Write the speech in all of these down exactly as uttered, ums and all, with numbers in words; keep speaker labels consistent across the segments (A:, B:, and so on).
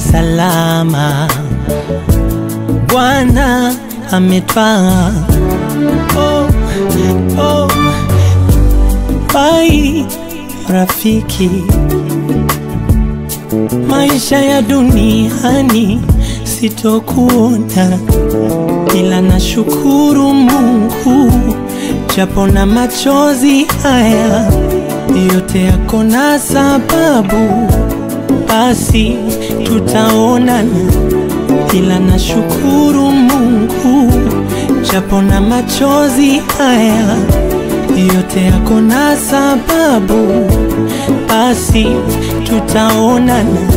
A: salama, Bwana ametwaa. Oh, oh, bye rafiki, maisha ya duniani sitokuona, ila nashukuru Mungu, japo na machozi haya yote yako na sababu, basi tutaonana, ila nashukuru Mungu, japo na machozi haya yote yako na sababu, basi tutaonana.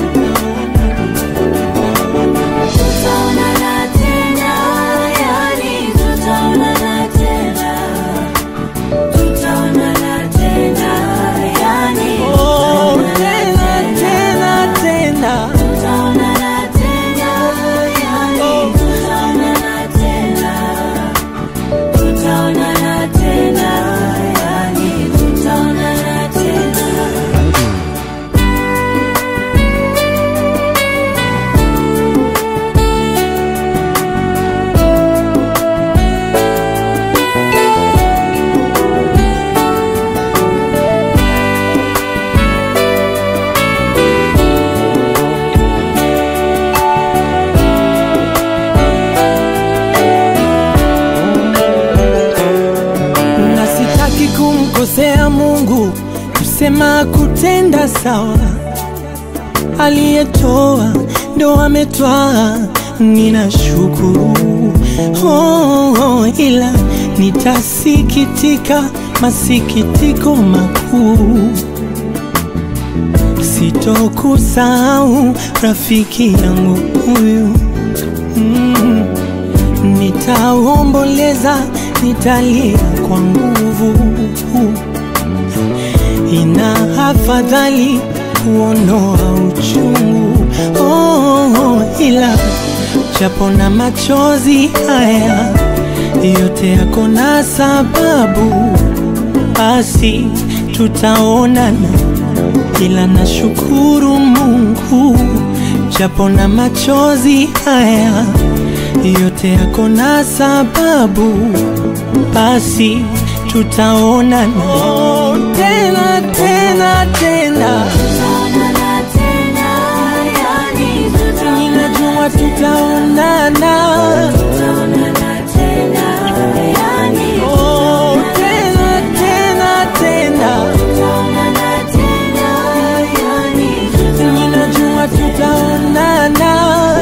A: Kumkosea Mungu, kusema kutenda sawa, aliyetoa ndo ametwaa, ninashukuru. Oh, oh, ila nitasikitika masikitiko makuu, sitokusahau rafiki yangu huyu. mm. Nitaomboleza, nitalia kwa nguvu, ina afadhali kuondoa uchungu. Oh, oh, ila japo na machozi haya yote yako na sababu, basi tutaonana, ila nashukuru Mungu, japo na machozi haya yote yako na sababu, basi tutaonana. Oh, tena tena tena, tutaonana tena, yani tutaonana, ninajua tutaonana, tutaonana tena, yani oh, tena tena tena, tutaonana tena, yani tutaonana, ninajua tutaonana.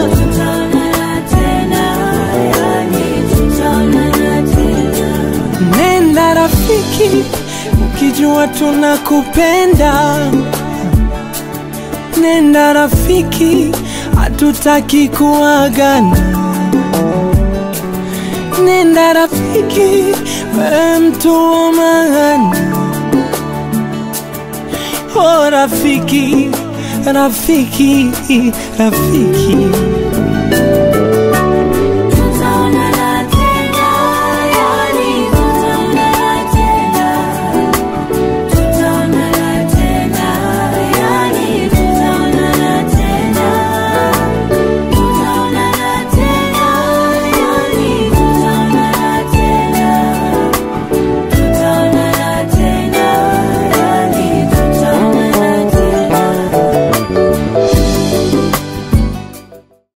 A: Nenda rafiki, ukijua tunakupenda. Nenda rafiki, hatutaki kuagana. Nenda rafiki, wewe mtu wa maana. Oh rafiki, rafiki, rafiki.